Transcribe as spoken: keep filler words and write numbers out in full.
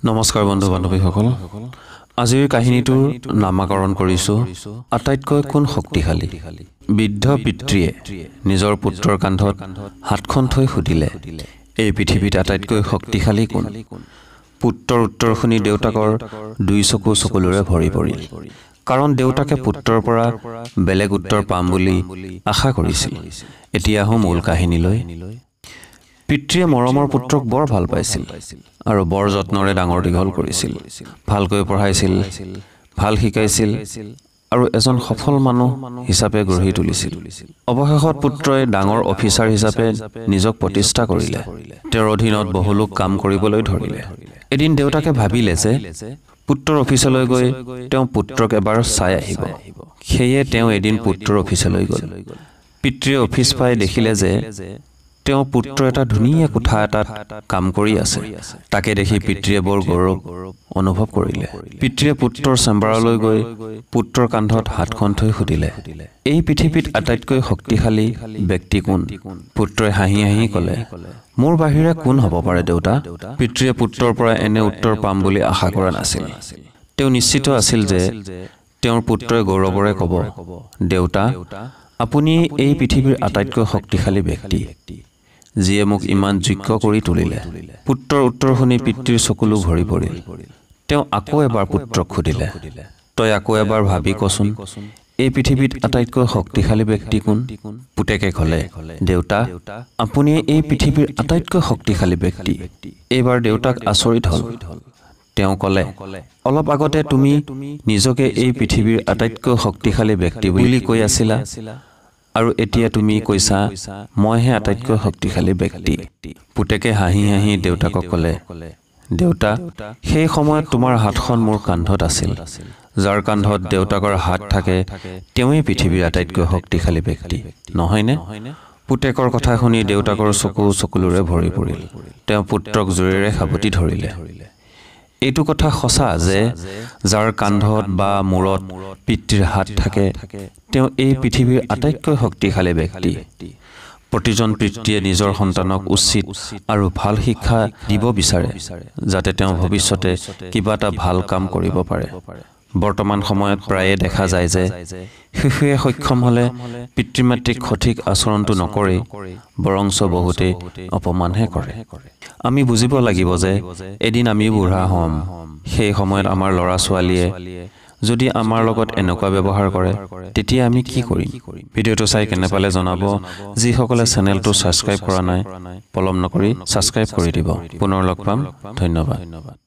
নমস্কাৰ বন্ধু বান্ধৱীসকল আজিৰ কাহিনীটোৰ নামাকৰণ কৰিছো আটাইতকৈ কোন শক্তিশালী বৃদ্ধ পিতৃয়ে নিজৰ পুত্ৰৰ কান্ধত হাতখন থৈ সুধিলে এই পৃথিৱীত আটাইতকৈ শক্তিশালী কোন পুত্ৰৰ উত্তৰ শুনি দেউতাকৰ দুই চকু চকুলোৰে ভৰি পৰিল কাৰণ দেউতাকে পুত্ৰৰ পৰা বেলেগ উত্তৰ পাম বুলি আশা কৰিছিল এতিয়া হম মূল কাহিনীলৈ পিতৃয়ে মৰমৰ পুত্ৰক বৰ ভাল পাইছিল আৰু বৰ যত্নৰে ডাঙৰ দীঘল কৰিছিল ভালকৈ পঢ়াইছিল ভাল শিকাইছিল আৰু এজন সফল মানুহ হিচাপে গঢ়ি তুলিছিল অৱশেষত পুত্ৰই ডাঙৰ অফিচাৰ হিচাপে নিজক প্ৰতিষ্ঠা কৰিলে তেওঁৰ অধীনত বহু লোক কাম কৰিবলৈ ধৰিলে এদিন দেউতাকে ভাবিলে যে পুত্ৰৰ অফিচলৈ গৈ তেওঁ পুত্ৰক এবাৰ চাই আহিব সেয়ে তেওঁ এদিন পুত্ৰৰ অফিচলৈ গ'ল পিতৃয়ে অফিচ পাই দেখিলে যে তেওঁ পুত্ৰ এটা ধুনীয়া কোঠা এটাত কাম কৰি আছে তাকে দেখি পিতৃয়ে বৰ গৌৰৱ অনুভৱ কৰিলে পিতৃয়ে পুত্ৰৰ চেম্বাৰলৈ গৈ পুত্ৰৰ কান্ধত হাতখন থৈ সুধিলে এই পৃথিৱীত আটাইতকৈ শক্তিশালী ব্যক্তি কোন পুত্ৰই হাঁহি হাঁহি ক'লে মোৰ বাহিৰে কোন হ'ব পাৰে দেউতা পিতৃয়ে পুত্ৰৰ পৰা এনে উত্তৰ পাম বুলি আশা কৰা নাছিল তেওঁ নিশ্চিত আছিল যে তেওঁৰ পুত্ৰই গৌৰৱৰে ক'ব দেউতা আপুনি এই পৃথিৱীৰ আটাইতকৈ শক্তিশালী ব্যক্তি যিয়ে মোক ইমান যোগ্য কৰি তুলিলে পুত্ৰৰ উত্তৰ শুনি পিতৃৰ চকুলো ভৰি পৰিল তেওঁ আকৌ এবাৰ পুত্ৰক সুধিলে তই আকৌ এবাৰ ভাবি কচোন এই পৃথিৱীত আটাইতকৈ শক্তিশালী ব্যক্তি কোন পুতেকে ক'লে দেউতা আপুনি এই পৃথিৱীৰ আটাইতকৈ শক্তিশালী ব্যক্তি এইবাৰ দেউতাক আচৰিত হ'ল তেওঁ ক'লে অলপ আগতে তুমি নিজকে এই পৃথিৱীৰ আটাইতকৈ শক্তিশালী ব্যক্তি বুলি কৈ আছিলা আৰু এতিয়া তুমি কৈছা মইহে আটাইতকৈ শক্তিশালী ব্যক্তি পুতেকে হাঁহি হাঁহি দেউতাকক ক'লে দেউতা সেই সময়ত তোমাৰ হাতখন মোৰ কান্ধত আছিল যাৰ কান্ধত দেউতাকৰ হাত থাকে তেওঁই পৃথিৱীৰ আটাইতকৈ শক্তিশালী ব্যক্তি নহয়নে পুতেকৰ কথা শুনি দেউতাকৰ চকু চকুলোৰে ভৰি পৰিল তেওঁ পুত্ৰক জোৰেৰে সাৱটি ধৰিলে এইটো কথা সঁচা যে যাৰ কান্ধত বা মূৰত পিতৃৰ হাত থাকে তেওঁ এই পৃথিৱীৰ আটাইতকৈ শক্তিশালী ব্যক্তি প্ৰতিজন পিতৃয়ে নিজৰ সন্তানক উচিত আৰু ভাল শিক্ষা দিব বিচাৰে যাতে তেওঁ ভৱিষ্যতে কিবা এটা ভাল কাম কৰিব পাৰে বৰ্তমান সময়ত প্ৰায়ে দেখা যায় যে শিশুৱে সক্ষম হ'লে পিতৃ মাতৃক সঠিক আচৰণটো নকৰে বৰঞ্চ বহুতে অপমানহে কৰে আমি বুজিব লাগিব যে এদিন আমি বুঢ়া হ'ম সেই সময়ত আমাৰ ল'ৰা ছোৱালীয়ে যদি আমাৰ লগত এনেকুৱা ব্যৱহাৰ কৰে তেতিয়া আমি কি কৰিম ভিডিঅ'টো চাই কেনে পালে জনাব যিসকলে চেনেলটো ছাবস্ক্ৰাইব কৰা নাই পলম নকৰি ছাবস্ক্ৰাইব কৰি দিব পুনৰ লগ পাম ধন্যবাদ